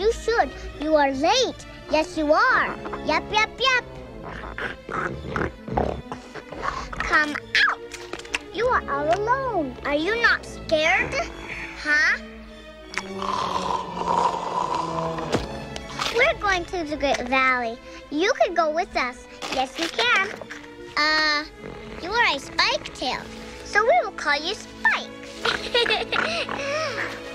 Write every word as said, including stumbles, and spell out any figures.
You should. You are late. Yes, you are. Yep, yep, yep. Come out. You are all alone. Are you not scared? Huh? We're going to the Great Valley. You could go with us. Yes, you can. Uh, you are a spike tail, so we will call you Spike.